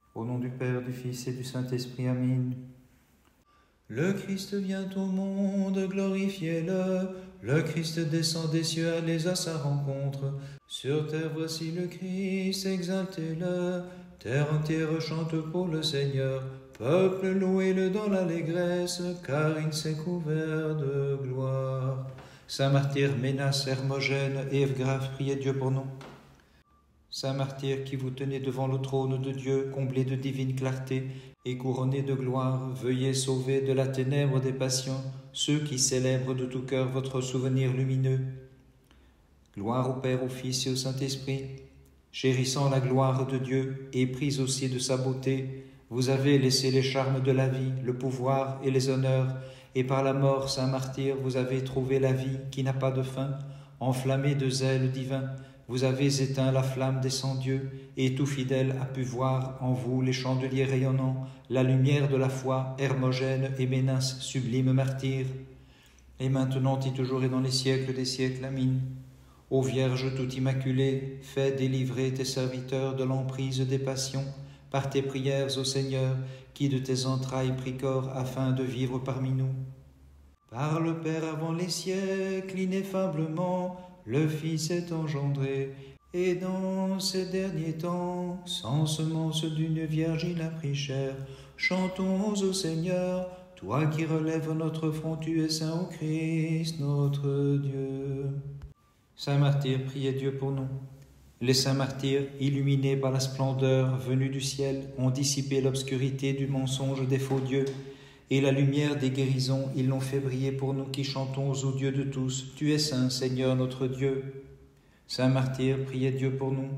Au nom du Père, du Fils et du Saint-Esprit, Amen. Le Christ vient au monde, glorifiez-le. Le Christ descend des cieux, allez à sa rencontre. Sur terre, voici le Christ, exaltez-le. Terre entière chante pour le Seigneur. Peuple, louez-le dans l'allégresse, car il s'est couvert de gloire. Saint martyr, Ménas, Hermogène et Evgraphe, priez Dieu pour nous. Saint martyr qui vous tenez devant le trône de Dieu, comblé de divine clarté et couronné de gloire, veuillez sauver de la ténèbre des passions ceux qui célèbrent de tout cœur votre souvenir lumineux. Gloire au Père, au Fils et au Saint-Esprit. Chérissant la gloire de Dieu et prise aussi de sa beauté, vous avez laissé les charmes de la vie, le pouvoir et les honneurs, et par la mort, Saint martyr, vous avez trouvé la vie qui n'a pas de fin, enflammée de zèle divin. Vous avez éteint la flamme des cent-dieux, et tout fidèle a pu voir en vous les chandeliers rayonnants, la lumière de la foi, Hermogène et Ménas, sublime martyr. Et maintenant et toujours et dans les siècles des siècles, Amen. Ô Vierge tout immaculée, fais délivrer tes serviteurs de l'emprise des passions, par tes prières au Seigneur, qui de tes entrailles prit corps afin de vivre parmi nous. Par le Père avant les siècles, ineffablement, le Fils est engendré, et dans ces derniers temps, sans semence d'une vierge il a pris chair. Chantons au Seigneur, toi qui relèves notre front, tu es saint au Christ, notre Dieu. Saint martyr, priez Dieu pour nous. Les saints martyrs, illuminés par la splendeur venue du ciel, ont dissipé l'obscurité du mensonge des faux dieux, et la lumière des guérisons, ils l'ont fait briller pour nous qui chantons au Dieu de tous. Tu es saint, Seigneur notre Dieu. Saint martyr, priez Dieu pour nous.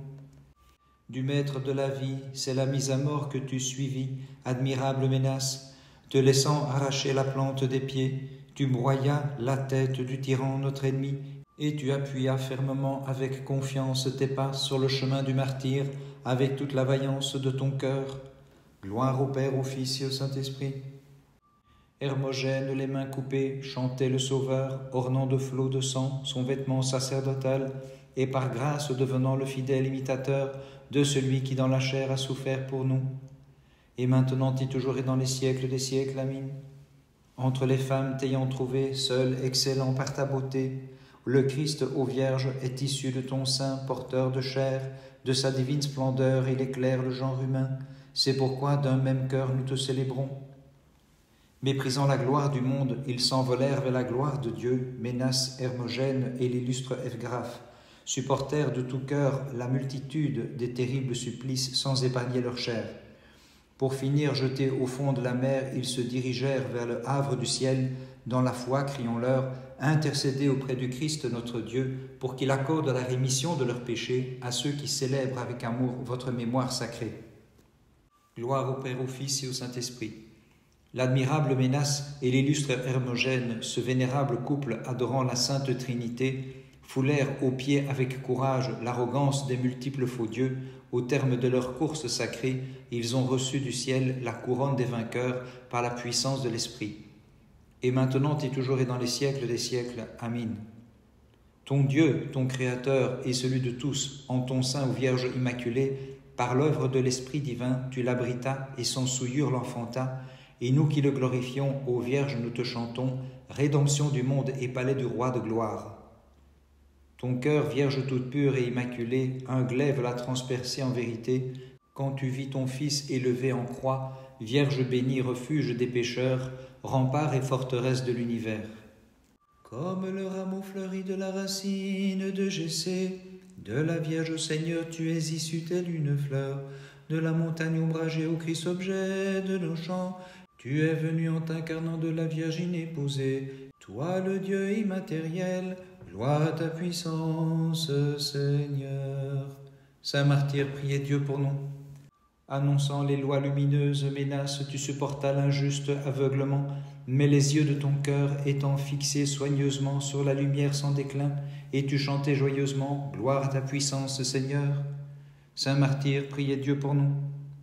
Du Maître de la vie, c'est la mise à mort que tu suivis, admirable Ménas. Te laissant arracher la plante des pieds, tu broyas la tête du tyran notre ennemi, et tu appuias fermement avec confiance tes pas sur le chemin du martyr, avec toute la vaillance de ton cœur. Gloire au Père, au Fils et au Saint-Esprit. Hermogène, les mains coupées, chantait le Sauveur, ornant de flots de sang son vêtement sacerdotal, et par grâce devenant le fidèle imitateur de celui qui dans la chair a souffert pour nous. Et maintenant et toujours et dans les siècles des siècles, Amen. Entre les femmes t'ayant trouvé, seul, excellent par ta beauté, le Christ, ô Vierge, est issu de ton sein, porteur de chair, de sa divine splendeur, il éclaire le genre humain. C'est pourquoi d'un même cœur nous te célébrons. Méprisant la gloire du monde, ils s'envolèrent vers la gloire de Dieu, Ménas, Hermogène et l'illustre Evgraphe, supportèrent de tout cœur la multitude des terribles supplices sans épargner leur chair. Pour finir jetés au fond de la mer, ils se dirigèrent vers le havre du ciel, dans la foi, crions-leur, intercédez auprès du Christ notre Dieu, pour qu'il accorde la rémission de leurs péchés à ceux qui célèbrent avec amour votre mémoire sacrée. Gloire au Père, au Fils et au Saint-Esprit. L'admirable Ménas et l'illustre Hermogène, ce vénérable couple adorant la Sainte Trinité, foulèrent aux pieds avec courage l'arrogance des multiples faux dieux. Au terme de leur course sacrée, ils ont reçu du ciel la couronne des vainqueurs par la puissance de l'Esprit. Et maintenant et toujours et dans les siècles des siècles. Amen. Ton Dieu, ton Créateur et celui de tous, en ton sein, ô Vierge Immaculée, par l'œuvre de l'Esprit divin, tu l'abritas et sans souillure l'enfanta. Et nous qui le glorifions, ô Vierge, nous te chantons, rédemption du monde et palais du roi de gloire. Ton cœur, Vierge toute pure et immaculée, un glaive l'a transpercé en vérité, quand tu vis ton Fils élevé en croix, Vierge bénie, refuge des pécheurs, rempart et forteresse de l'univers. Comme le rameau fleuri de la racine de Jessé, de la Vierge Seigneur, tu es issue telle une fleur, de la montagne ombragée au Christ objet de nos chants, tu es venu en t'incarnant de la Vierge inépousée, toi le Dieu immatériel, gloire à ta puissance, Seigneur. Saint martyr, priez Dieu pour nous. Annonçant les lois lumineuses, Ménas, tu supportas l'injuste aveuglement, mais les yeux de ton cœur étant fixés soigneusement sur la lumière sans déclin, et tu chantais joyeusement, gloire à ta puissance, Seigneur. Saint martyr, priez Dieu pour nous.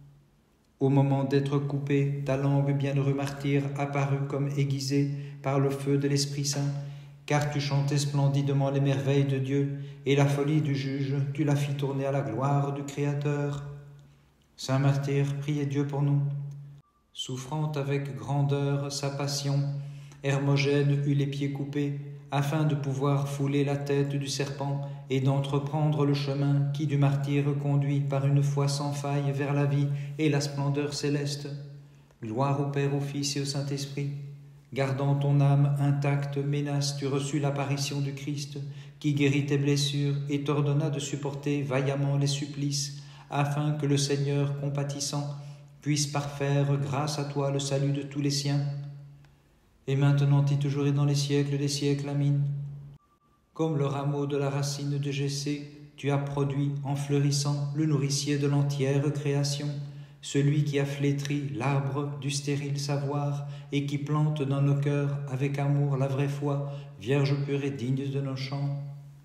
Au moment d'être coupé, ta langue, bienheureux martyr, apparut comme aiguisée par le feu de l'Esprit Saint, car tu chantais splendidement les merveilles de Dieu, et la folie du juge, tu la fis tourner à la gloire du Créateur. Saint martyr, priez Dieu pour nous. Souffrant avec grandeur sa passion, Hermogène eut les pieds coupés, afin de pouvoir fouler la tête du serpent et d'entreprendre le chemin qui du martyr conduit par une foi sans faille vers la vie et la splendeur céleste. Gloire au Père, au Fils et au Saint-Esprit. Gardant ton âme intacte, Ménas, tu reçus l'apparition du Christ, qui guérit tes blessures et t'ordonna de supporter vaillamment les supplices, afin que le Seigneur, compatissant, puisse parfaire grâce à toi le salut de tous les siens. Et maintenant et toujours et dans les siècles des siècles. Amen. Comme le rameau de la racine de Jessé, tu as produit, en fleurissant, le nourricier de l'entière création, celui qui a flétri l'arbre du stérile savoir et qui plante dans nos cœurs avec amour la vraie foi, Vierge pure et digne de nos chants.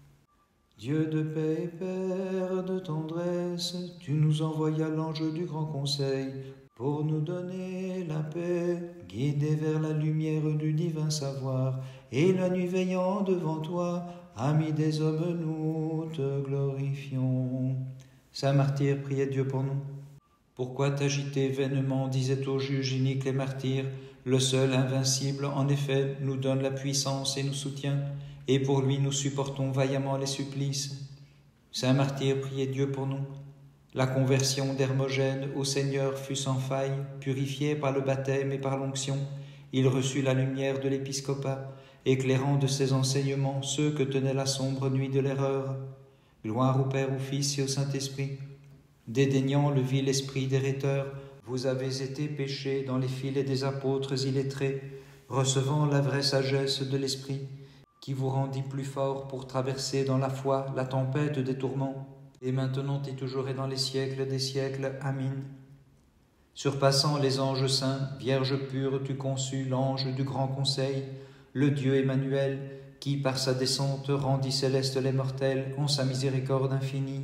Dieu de paix et Père de tendresse, tu nous envoyas l'ange du grand conseil pour nous donner la paix, guidés vers la lumière du divin savoir, et la nuit veillant devant toi, amis des hommes, nous te glorifions. Saint martyr, priez Dieu pour nous. Pourquoi t'agiter vainement, disait aux juges iniques les martyrs, le seul invincible, en effet, nous donne la puissance et nous soutient, et pour lui nous supportons vaillamment les supplices. Saint martyr, priez Dieu pour nous. La conversion d'Hermogène au Seigneur fut sans faille, purifié par le baptême et par l'onction. Il reçut la lumière de l'épiscopat, éclairant de ses enseignements ceux que tenait la sombre nuit de l'erreur. Gloire au Père, au Fils et au Saint-Esprit. Dédaignant le vil esprit des rhéteurs, vous avez été péchés dans les filets des apôtres illettrés, recevant la vraie sagesse de l'Esprit, qui vous rendit plus fort pour traverser dans la foi la tempête des tourments, et maintenant et toujours et dans les siècles des siècles. Amen. Surpassant les anges saints, Vierge pure, tu conçus l'ange du grand conseil, le Dieu Emmanuel, qui par sa descente rendit céleste les mortels en sa miséricorde infinie.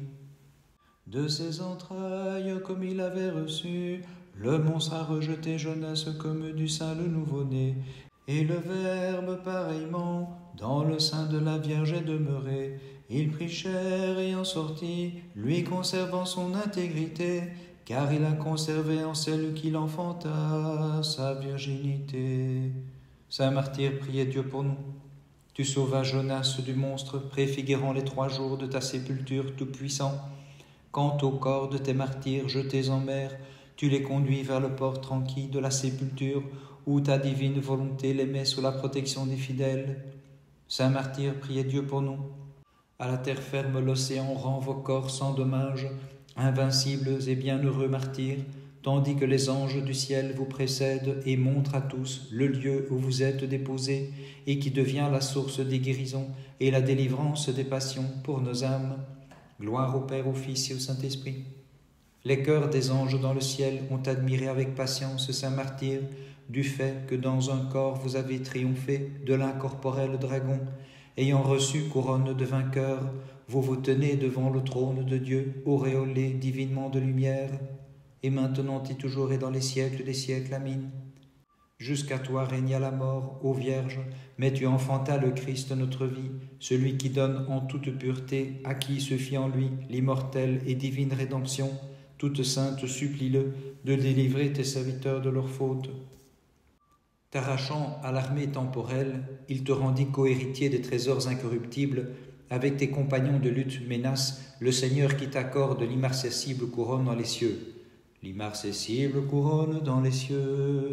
De ses entrailles, comme il avait reçu, le monstre a rejeté Jonas comme du sein le nouveau-né, et le Verbe pareillement, dans le sein de la Vierge est demeuré. Il prit chair et en sortit, lui conservant son intégrité, car il a conservé en celle qu'il enfanta sa virginité. Saint martyr, priez Dieu pour nous. Tu sauvas Jonas du monstre, préfigurant les 3 jours de ta sépulture tout-puissant. Quant au corps de tes martyrs jetés en mer, tu les conduis vers le port tranquille de la sépulture, où ta divine volonté les met sous la protection des fidèles. Saint martyr, priez Dieu pour nous. À la terre ferme l'océan rend vos corps sans dommage, invincibles et bienheureux martyrs, tandis que les anges du ciel vous précèdent et montrent à tous le lieu où vous êtes déposés et qui devient la source des guérisons et la délivrance des passions pour nos âmes. Gloire au Père, au Fils et au Saint-Esprit. Les chœurs des anges dans le ciel ont admiré avec patience Saint martyr, du fait que dans un corps vous avez triomphé de l'incorporel dragon. Ayant reçu couronne de vainqueur, vous vous tenez devant le trône de Dieu, auréolé divinement de lumière, et maintenant et toujours et dans les siècles des siècles. Amen. Jusqu'à toi régna la mort, ô Vierge, mais tu enfantas le Christ notre vie, celui qui donne en toute pureté à qui se fie en lui l'immortelle et divine rédemption. Toute sainte, supplie-le de délivrer tes serviteurs de leurs fautes. T'arrachant à l'armée temporelle, il te rendit cohéritier des trésors incorruptibles. Avec tes compagnons de lutte Ménas, le Seigneur qui t'accorde l'immarcessible couronne dans les cieux. L'immarcessible couronne dans les cieux.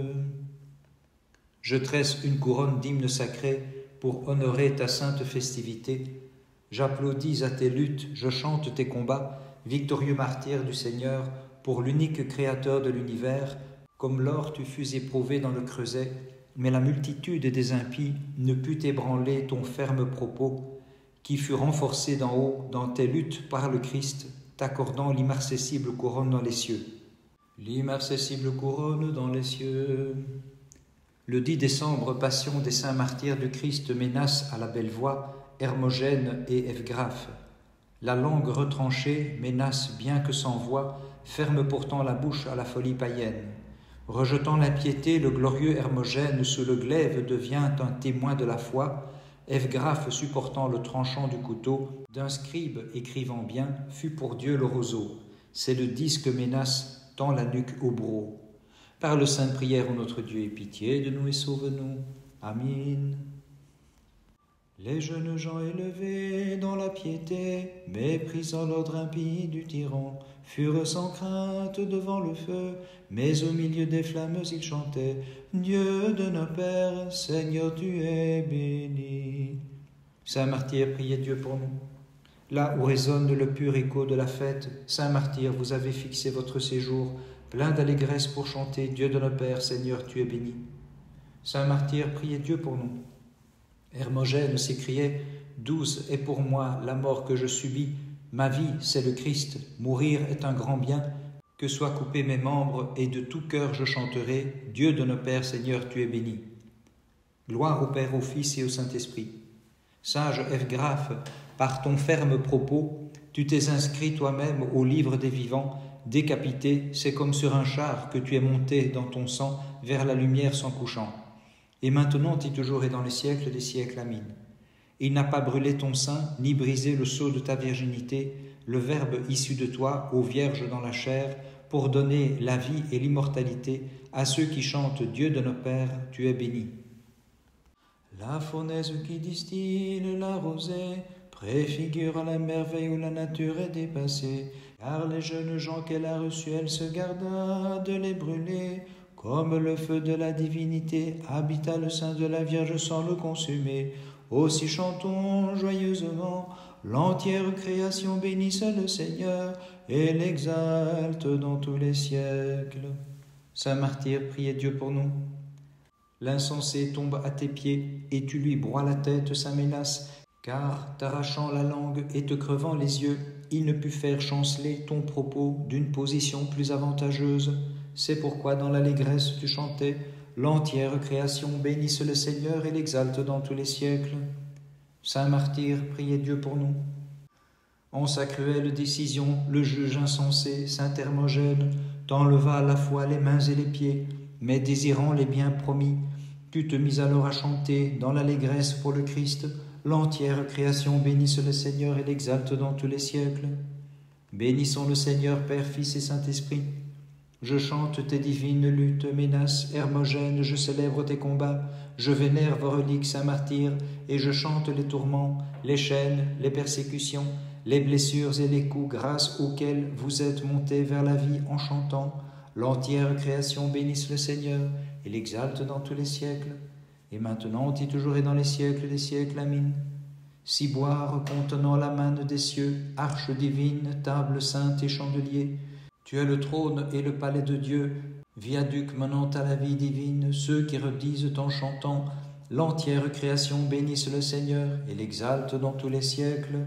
Je tresse une couronne d'hymnes sacrés pour honorer ta sainte festivité. J'applaudis à tes luttes, je chante tes combats, victorieux martyr du Seigneur, pour l'unique créateur de l'univers. Comme l'or tu fus éprouvé dans le creuset, mais la multitude des impies ne put ébranler ton ferme propos, qui fut renforcé d'en haut dans tes luttes par le Christ, t'accordant l'immarcessible couronne dans les cieux. L'immarcessible couronne dans les cieux. Le 10 décembre, passion des saints martyrs du Christ Ménas à la belle voix, Hermogène et Evgraphe. La langue retranchée, Ménas, bien que sans voix, ferme pourtant la bouche à la folie païenne. Rejetant l'impiété, le glorieux Hermogène sous le glaive devient un témoin de la foi. Evgraphe, supportant le tranchant du couteau, d'un scribe écrivant bien, fut pour Dieu le roseau. C'est le disque Ménas, tend la nuque au bourreau. Par le sainte prière, ô notre Dieu, aie pitié de nous et sauve-nous. Amen. Les jeunes gens élevés dans la piété, méprisant l'ordre impie du tyran, furent sans crainte devant le feu, mais au milieu des flammes ils chantaient « Dieu de nos pères, Seigneur, tu es béni ». Saint Martyr, priez Dieu pour nous. Là où résonne le pur écho de la fête, Saint Martyr, vous avez fixé votre séjour, plein d'allégresse pour chanter « Dieu de nos pères, Seigneur, tu es béni ». Saint Martyr, priez Dieu pour nous. Hermogène s'écriait « Douce est pour moi la mort que je subis, ma vie c'est le Christ, mourir est un grand bien, que soient coupés mes membres et de tout cœur je chanterai, Dieu de nos pères, Seigneur, tu es béni. » Gloire au Père, au Fils et au Saint-Esprit. Sage Evgraphe, par ton ferme propos, tu t'es inscrit toi-même au livre des vivants, décapité, c'est comme sur un char que tu es monté dans ton sang vers la lumière sans couchant. Et maintenant et toujours et dans les siècles des siècles. Amen. Il n'a pas brûlé ton sein, ni brisé le sceau de ta virginité, le Verbe issu de toi, ô Vierge dans la chair, pour donner la vie et l'immortalité à ceux qui chantent Dieu de nos pères, tu es béni. La fournaise qui distille la rosée préfigure la merveille où la nature est dépassée, car les jeunes gens qu'elle a reçus, elle se garda de les brûler. Comme le feu de la divinité habita le sein de la Vierge sans le consumer, aussi chantons joyeusement, l'entière création bénisse le Seigneur et l'exalte dans tous les siècles. Saint Martyr, priez Dieu pour nous. L'insensé tombe à tes pieds et tu lui broies la tête sa ménace, car t'arrachant la langue et te crevant les yeux, il ne put faire chanceler ton propos d'une position plus avantageuse. C'est pourquoi dans l'allégresse tu chantais « L'entière création bénisse le Seigneur et l'exalte dans tous les siècles ». Saint Martyr, priez Dieu pour nous. En sa cruelle décision, le juge insensé, Saint Hermogène, t'enleva à la fois les mains et les pieds, mais désirant les biens promis, tu te mis alors à chanter dans l'allégresse pour le Christ « L'entière création bénisse le Seigneur et l'exalte dans tous les siècles ». Bénissons le Seigneur, Père, Fils et Saint-Esprit. Je chante tes divines luttes, ménaces, Hermogène, je célèbre tes combats, je vénère vos reliques, Saint Martyr, et je chante les tourments, les chaînes, les persécutions, les blessures et les coups grâce auxquels vous êtes montés vers la vie en chantant. L'entière création bénisse le Seigneur et l'exalte dans tous les siècles, et maintenant et toujours et dans les siècles des siècles. Amen. Ciboire contenant la manne des cieux, arche divine, table sainte et chandelier, tu es le trône et le palais de Dieu, viaduc menant à la vie divine, ceux qui redisent en chantant, l'entière création bénisse le Seigneur et l'exalte dans tous les siècles.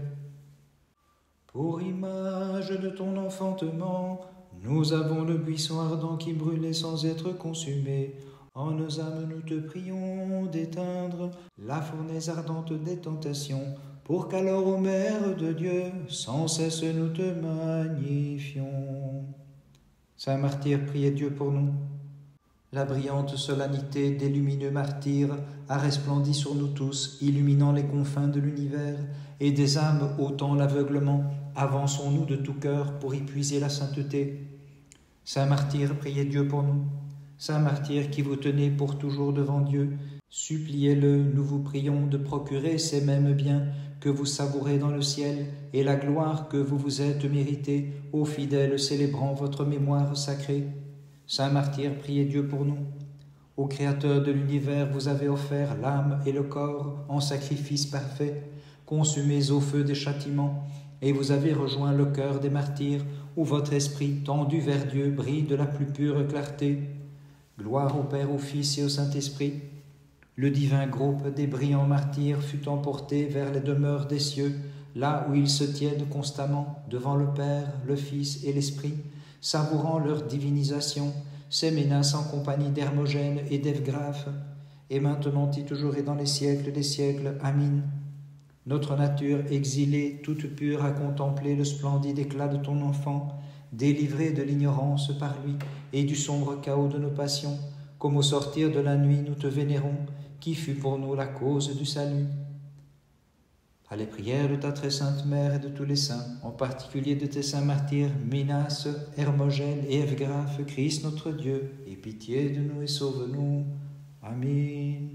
Pour image de ton enfantement, nous avons le buisson ardent qui brûlait sans être consumé. En nos âmes nous te prions d'éteindre la fournaise ardente des tentations, pour qu'alors, ô Mère de Dieu, sans cesse nous te magnifions. Saint Martyr, priez Dieu pour nous. La brillante solennité des lumineux martyrs a resplendi sur nous tous, illuminant les confins de l'univers, et des âmes ôtant l'aveuglement, avançons-nous de tout cœur pour y puiser la sainteté. Saint Martyr, priez Dieu pour nous. Saint Martyr qui vous tenez pour toujours devant Dieu, suppliez-le, nous vous prions, de procurer ces mêmes biens que vous savourez dans le ciel et la gloire que vous vous êtes mérité, ô fidèles célébrant votre mémoire sacrée. Saint Martyr, priez Dieu pour nous. Ô Créateur de l'univers, vous avez offert l'âme et le corps en sacrifice parfait, consumés au feu des châtiments, et vous avez rejoint le cœur des martyrs, où votre esprit, tendu vers Dieu, brille de la plus pure clarté. Gloire au Père, au Fils et au Saint-Esprit. Le divin groupe des brillants martyrs fut emporté vers les demeures des cieux, là où ils se tiennent constamment devant le Père, le Fils et l'Esprit, savourant leur divinisation, ces ménaces en compagnie d'Hermogène et d'Evgraphe, et maintenant et toujours et dans les siècles des siècles. Amen. Notre nature exilée, toute pure, a contemplé le splendide éclat de ton enfant, délivré de l'ignorance par lui et du sombre chaos de nos passions, comme au sortir de la nuit nous te vénérons, qui fut pour nous la cause du salut. à les prières de ta très sainte Mère et de tous les saints, en particulier de tes saints martyrs, Minas, Hermogène et Evgraphe, Christ notre Dieu, aie pitié de nous et sauve-nous. Amen.